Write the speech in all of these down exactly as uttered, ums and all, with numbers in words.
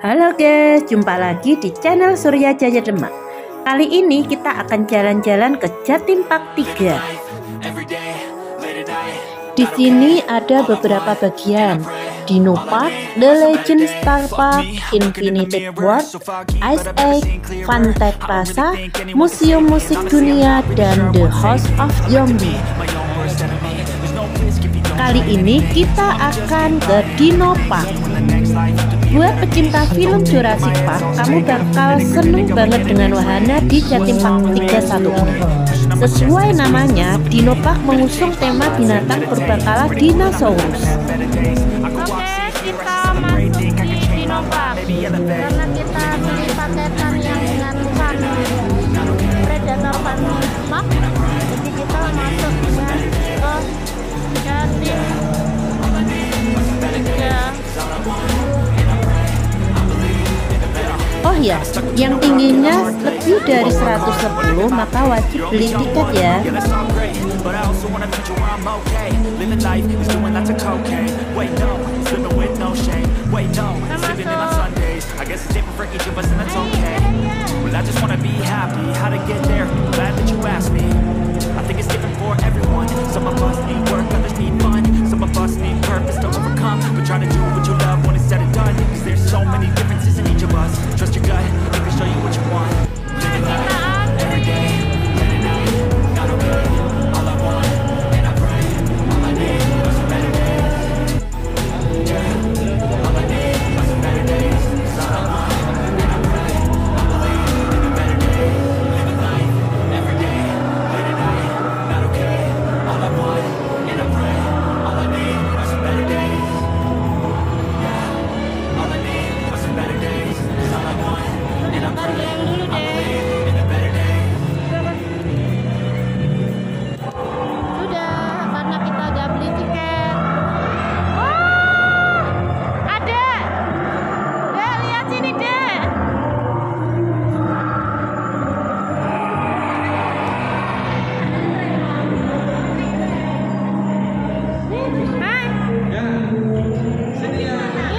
Halo guys, jumpa lagi di channel Surya Jaya Demak. Kali ini kita akan jalan-jalan ke Jatim Park tiga. Di sini ada beberapa bagian: Dino Park, The Legend Star Park, Infinity World, Ice Age, Fantech Plaza, Museum Musik Dunia, dan The House of Zombie. Kali ini kita akan ke Dino Park. Buat pecinta film Jurassic Park, kamu bakal seneng banget dengan wahana di Jatim Park tiga puluh satu ini. Sesuai namanya, Dino Park mengusung tema binatang berbakala dinosaurus. Oke, kita masuk di Dino Park karena kita beli paketan yang dengan Fun Predator Fun Park. Jadi kita masuk dengan ke Jatim tiga. Oh ya, yang tingginya lebih dari seratus sepuluh maka wajib beli tiket ya. Trust your gut, it can show you what you want. Living life every day, let it out. Gotta pray, all I want, and I pray. All I need are some better days. Yeah, all I need are some better days. It's all I want, and I pray. I believe in a better day. Living life every day, late at night, not okay. All I want, and I pray. All I need are some better days. Yeah, all I need are some better days. It's all I want. Sudah, karena kita udah beli tiket. Oh, ada. Dek, lihat sini, Dek. Hai. Ya, sini ya.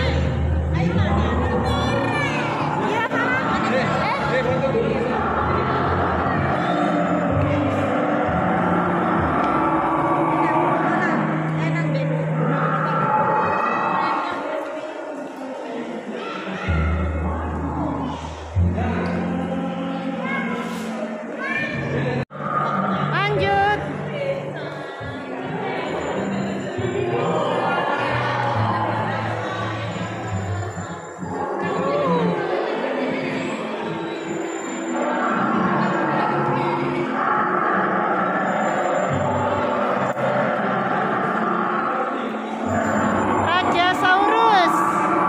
Lanjut. Rajasaurus.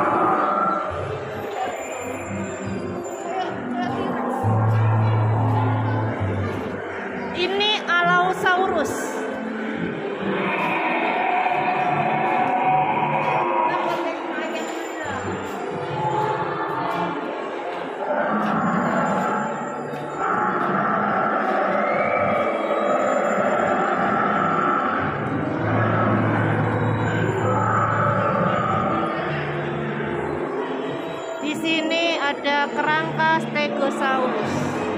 Ini Allosaurus. Di sini ada kerangka Stegosaurus.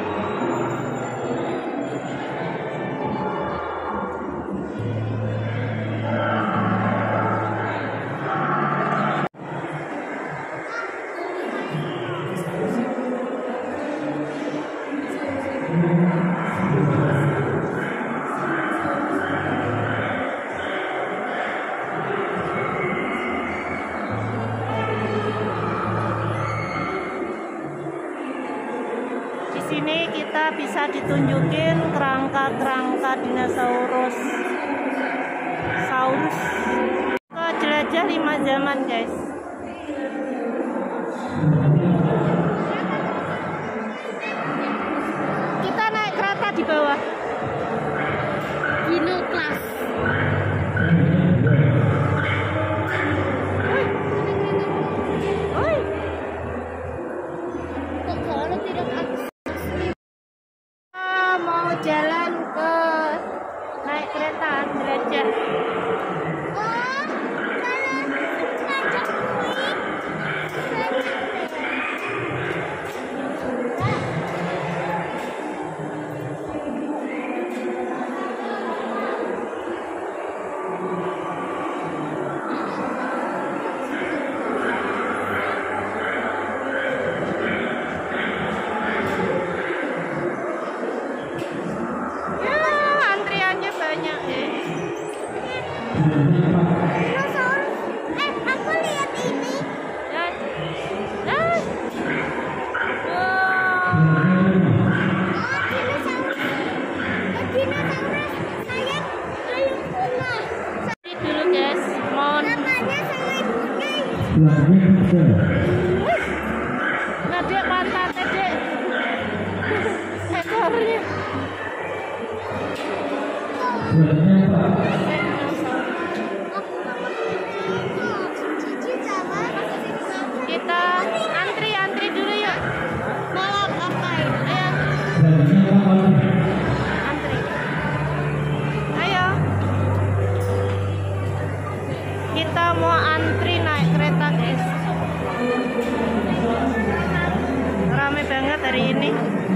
Di sini kita bisa ditunjukin kerangka-kerangka dinosaurus. Saurus. Ke jelajah lima zaman, guys. Kita naik kereta di bawah. Dino Class. Oi. Kok kalau tidak akses? Mau jalan ke naik kereta jelajah. Oh, kalau jelajah Nah dek pantatnya dek, ekornya. Kita antri antri dulu yuk. Mau apa ini? Ayo. Antri. Ayo. Kita mau antri naik kereta guys. Ramai banget hari ini.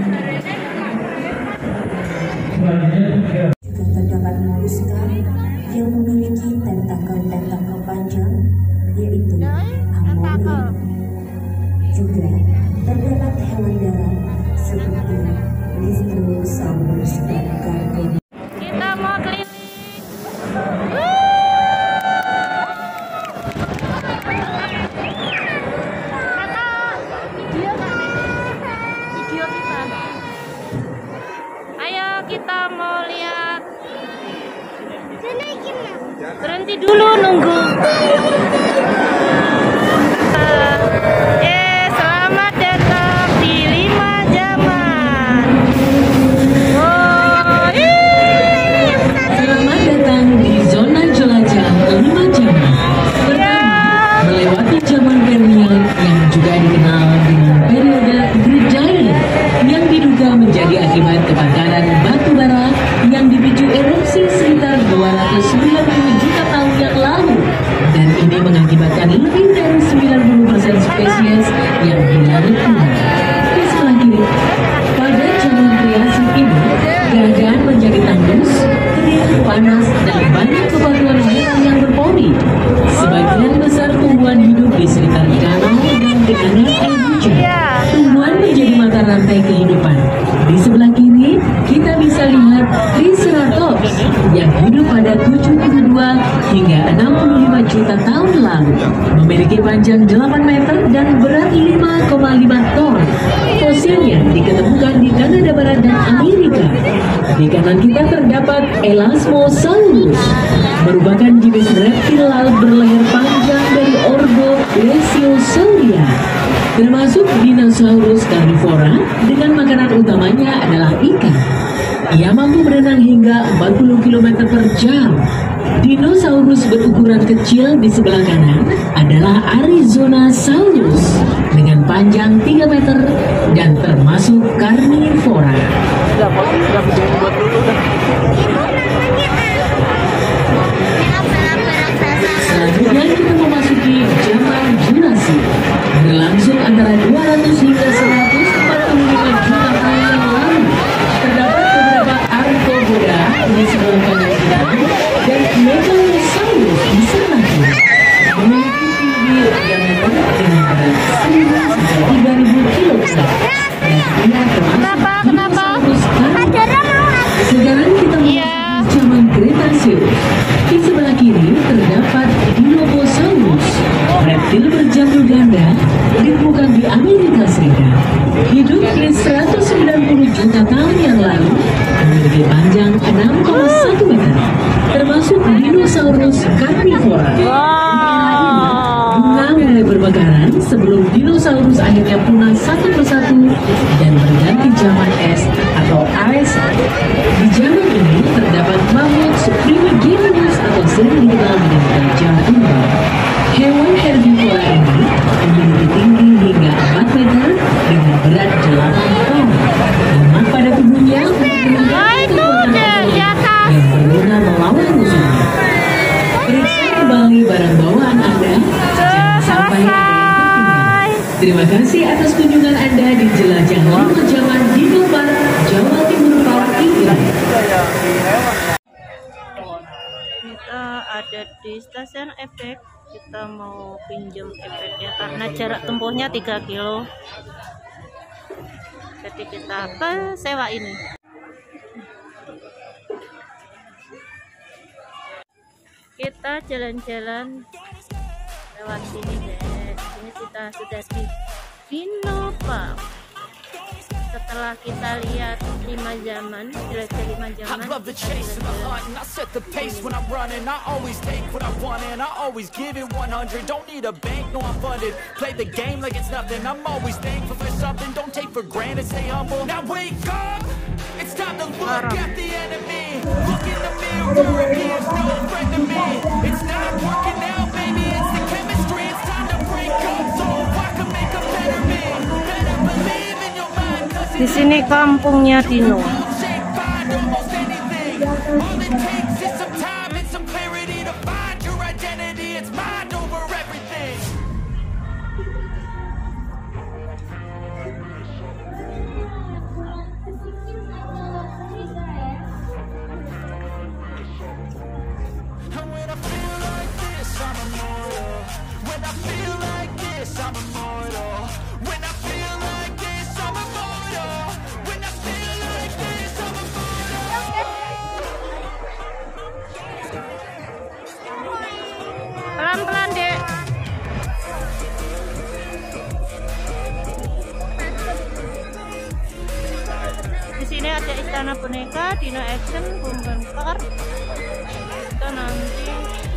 Juga terdapat moluska yang memiliki tentakel dan tentakel panjang, yaitu ammonia. Juga terdapat hewan darat seperti Listrosaurus dan Gargantua. Kita mau keliling. Kakak, video kan? Video kita. Ayo kita mau lihat. Berhenti dulu nunggu. Eh, selamat datang di Lima Zaman. Oh, ih. Selamat datang di zona jelajah Lima Zaman. Pertama, melewati zaman Permian yang juga dikenal dengan periode Great Giant yang diduga menjadi akibat kebakaran batu bara yang dipicu erupsi sekitar dua ratus sembilan puluh juta tahun yang lalu, dan ini mengakibatkan lebih dari sembilan puluh persen spesies yang hilang punah. Di sebelah kiri, pada zaman Triasik ini, keadaan menjadi tandus, kering, panas, dan banyak bebatuan hewan yang berpori. Sebagian besar tumbuhan hidup di sekitar danau dan genangan air hujan. Tumbuhan menjadi mata rantai kehidupan. Di sebelah kiri, kita bisa lihat Triceratops yang hidup pada tujuh puluh dua hingga enam puluh lima juta tahun lalu. Memiliki panjang delapan meter dan berat lima koma lima ton. Fosilnya diketemukan di Kanada Barat dan Amerika. Di kanan kita terdapat Elasmosaurus, merupakan jenis reptil laut berleher panjang dari ordo Plesiosauria, termasuk dinosaurus karnivora dengan makanan utamanya adalah ikan. Ia mampu berenang hingga empat puluh kilometer per jam. Dinosaurus berukuran kecil di sebelah kanan adalah Arizonasaurus dengan panjang tiga meter dan termasuk karnivora. Selanjutnya kita memasuki zaman Jurassic, berlangsung antara dua ratus hingga seratus empat puluh lima juta tahun yang lalu. Terdapat beberapa arthropoda di sebelah kanan kita dan Megalosaurus di sebelah kiri. Memiliki tinggi diameter dengan berat seribu sampai tiga ribu kilogram. Dan ia termasuk dinosaurus karnivora. Sekarang kita memasuki zaman Cretaceous. Di sebelah kiri terdapat Dilophosaurus, reptil berjanggut ganda ditemukan di Amerika Serikat. Hidup di seratus sembilan puluh juta tahun yang lalu, memiliki panjang enam koma satu meter, termasuk dinosaurus karnivora. Bunga mulai bermekaran sebelum dinosaurus akhirnya punah satu persatu dan berganti zaman es atau Ice. Di zaman ini terdapat mamut Primigenius atau sering dikenal dengan gajah purba. Hewan herbivora ini memiliki tinggi hingga empat meter dengan berat delapan ton. Lemak pada tubuhnya menggunakan kekuatan otot dan berguna melawan musuhnya. Periksa kembali barang bawaan Anda, jangan sampai ada yang tertinggal. Terima kasih atas kunjungan Anda di Jelajah Lima Zaman Dino Park, Jawa Timur Park ini. Kita ada di stasiun efek. Kita mau pinjam efeknya karena jarak tempuhnya tiga kilo. Jadi kita ke sewa ini. Kita jalan-jalan lewat sini guys. Ini kita sudah di Dino Park. setelah kita lihat lima zaman, jelajah lima I zaman. love the chase and the hunt, and I set the pace when I'm running. I always take what I want and I always give it one hundred. Don't need a bank, no I'm funded. Play the game like it's nothing. I'm always thankful for something. Don't take for granted, stay humble. Now wake up, it's time to look at the enemy. Look in the mirror, he is no friend to me. It's not working out, baby, it's the chemistry. It's time to break up so I can make a better me. Better believe in your mind, 'cause Di sini kampungnya Dino. all it takes is some time and some clarity to find your identity. It's mind over everything. And when I feel like this, I'm immortal. When I feel like this, I'm immortal. When I feel like this, I'm immortal. When I feel like this, I'm immortal. Pelan-pelan, Dek. Di sini ada istana boneka, Dino Action, Bumban Car. Kita nanti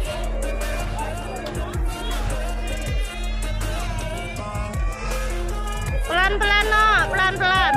pelan-pelan, no, pelan-pelan.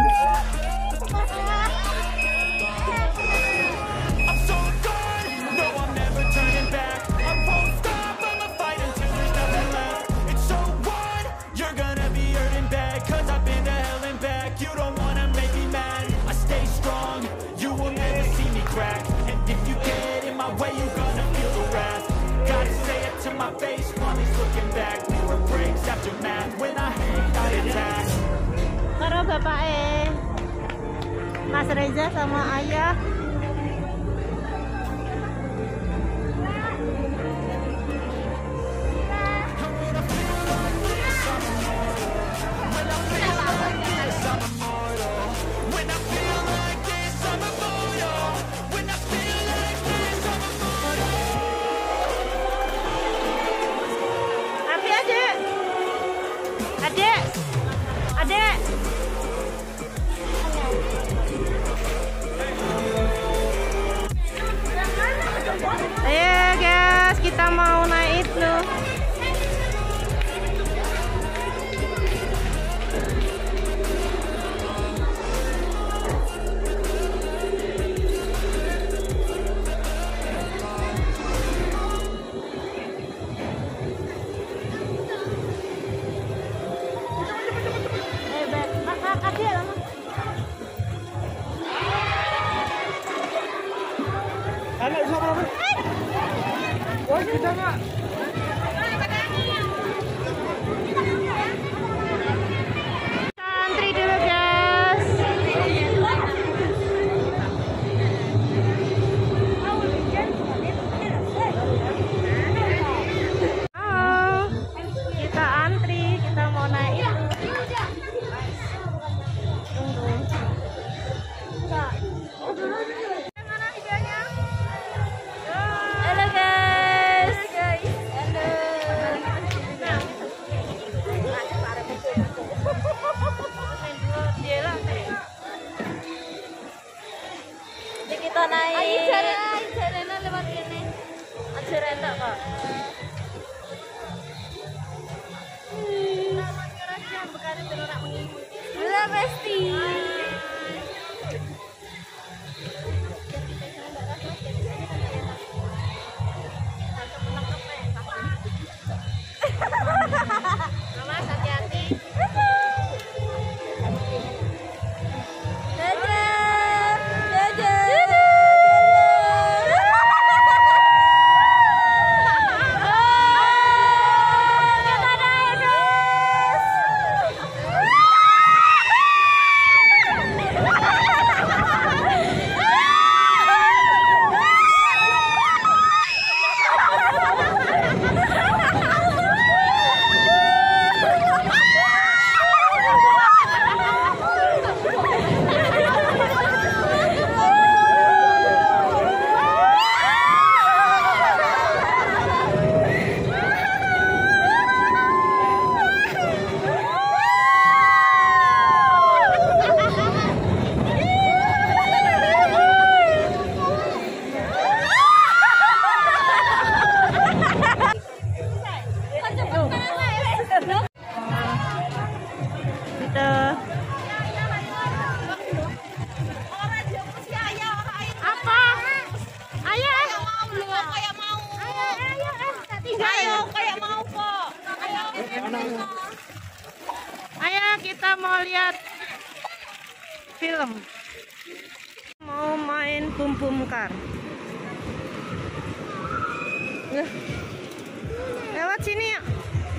I'm so done. No, I'm never turning back. I won't stop. I'ma fight until there's nothing left. It's so what? You're gonna be hurting bad, 'cause I've been to hell and back. You don't wanna make me mad. I stay strong. You will never see me crack. And if you get in my way, you're gonna feel the wrath. Gotta say it to my face while he's looking back. Mirror breaks after math. When I hate, I attack. Karo bapak eh Mas Reza sama ayah. When I feel like this, I'm immortal. When I feel like this, I'm immortal. Api adek. Adek. Adek. Ayo guys, kita mau naik loh. Anak sama apa? Oh, kita nggak. kita mau lihat film. Mau main bum bum car. Lewat sini yuk.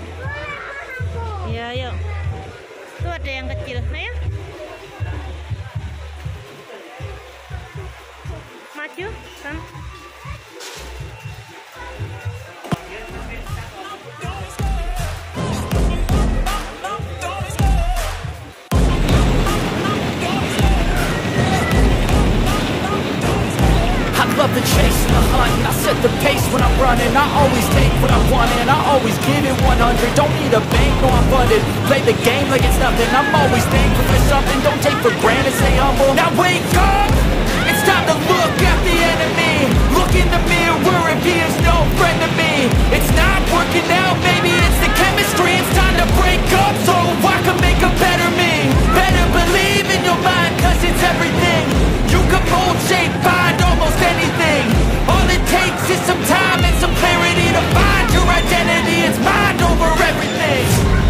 Iya yuk. Tuh ada yang kecil. Ayo. Maju kan. Love the chase and the hunt, and I set the pace when I'm running. I always take what I want and I always give it one hundred. Don't need a bank, no I'm funded. Play the game like it's nothing. I'm always thankful for something. Don't take for granted, stay humble. Now wake up, it's time to look at the enemy. Look in the mirror if he is no friend to me. It's not working out, maybe it's the chemistry. It's time to break up so I can make a better me. Better believe in your mind, cause it's everything. You can mold, shape, find almost anything. All it takes is some time and some clarity to find your identity. It's mind over everything.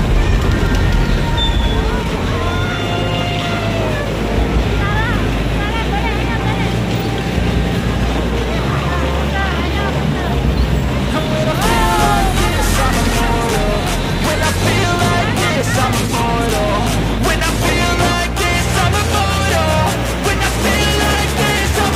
When I feel like this, I'm immortal. When I feel like this, I'm immortal. When I feel like this, I'm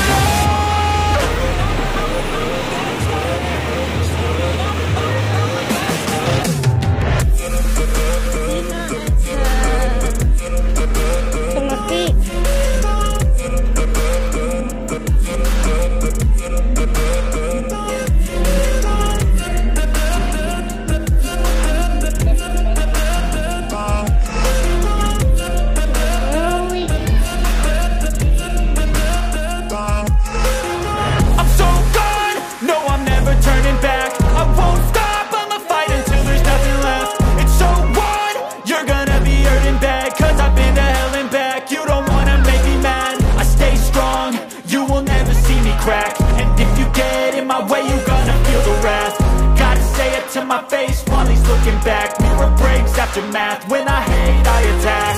my face while he's looking back. Mirror breaks after math. When I hate, I attack.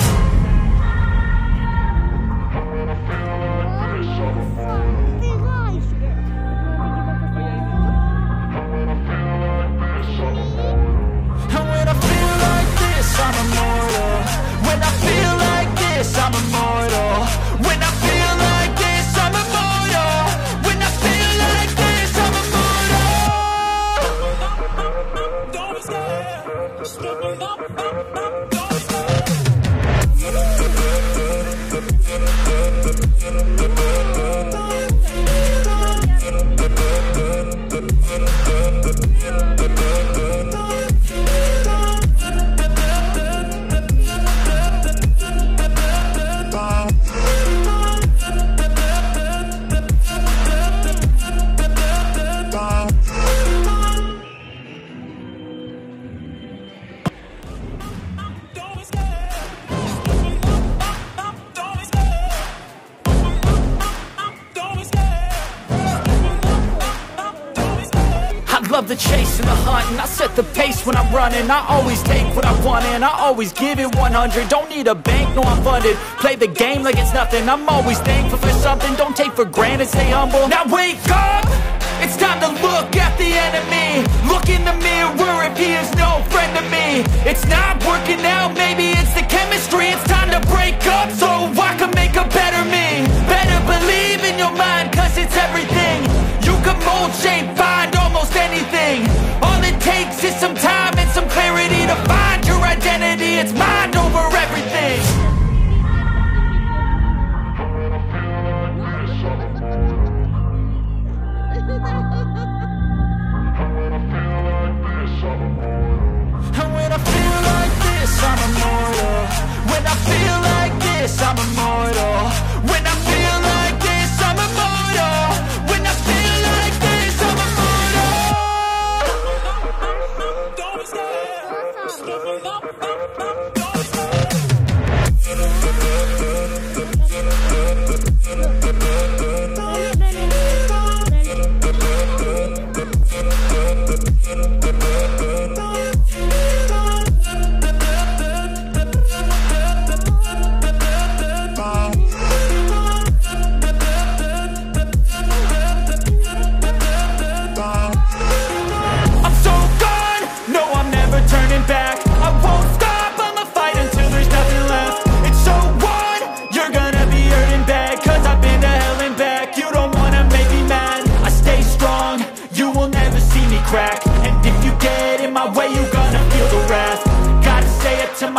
And when I feel like this, I'm immortal. When I feel like this, I'm immortal. When I feel like this, I'm immortal. When I feel like this, I'm immortal. Don't be scared. Stepping up, up, up, don't be scared. Love the chase and the hunt, and I set the pace when I'm running. I always take what I want and I always give it one hundred. Don't need a bank, no I'm funded. Play the game like it's nothing. I'm always thankful for something. Don't take for granted, stay humble. Now wake up, it's time to look at the enemy. Look in the mirror if he is no friend to me. It's not working out, maybe it's the chemistry. It's time to break up so I can make a better me. Better believe in your mind, cause it's everything. You can mold, shape, find almost anything. All it takes is some time and some clarity to find your identity. It's mind over everything. And when I feel like this, I'm immortal. When I feel like this, I'm immortal. When I feel like this, I'm immortal. When I feel like this, I'm immortal. Don't be scared. Stepping up, up, up, don't be scared.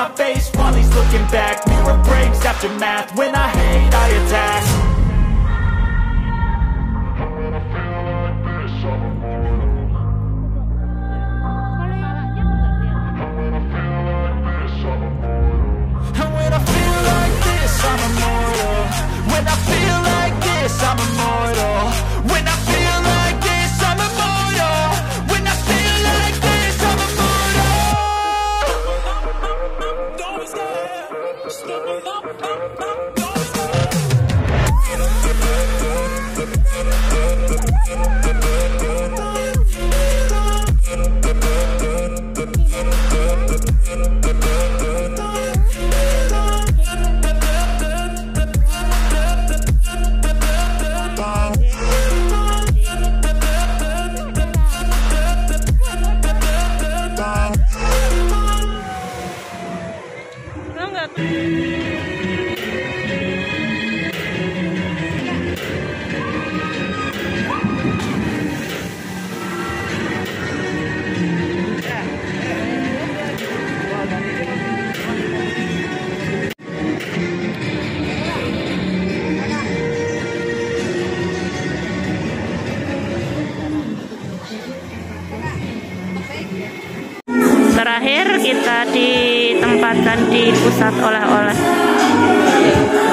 my face while he's looking back. Mirror breaks after math. When I hate, I attack. And when I feel like this, I'm immortal. When I feel like this, I'm immortal. When I feel like this, I'm immortal. When I feel like this, I'm immortal. Don't stop, Terakhir kita ditempatkan di pusat oleh-oleh.